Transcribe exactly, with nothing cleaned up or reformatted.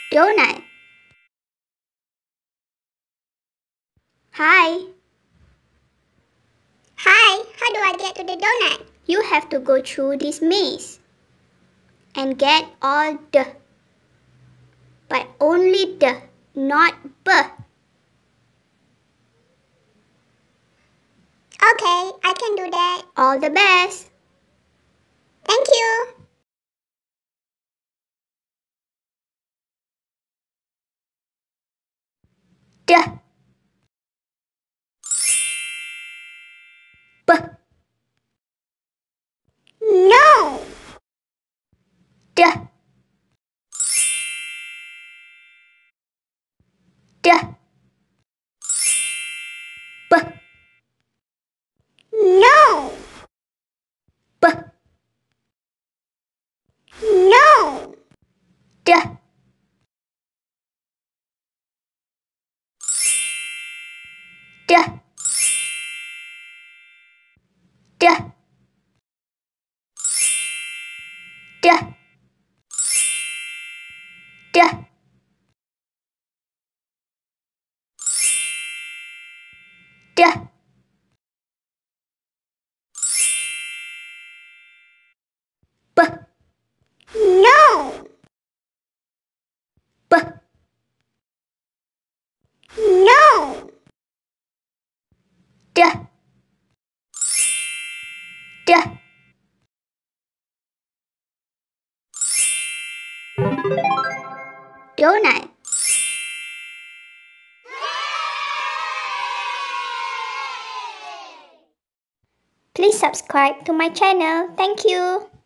Donut. Hi. Hi, how do I get to the donut? You have to go through this maze and get all the, but only the, not b. Okay, I can do that. All the best. Thank you. D. B. No. D. D. B. No. B. No. D. D. D. D. D. D. B. No. B. No. D. D. Donut. Please subscribe to my channel. Thank you.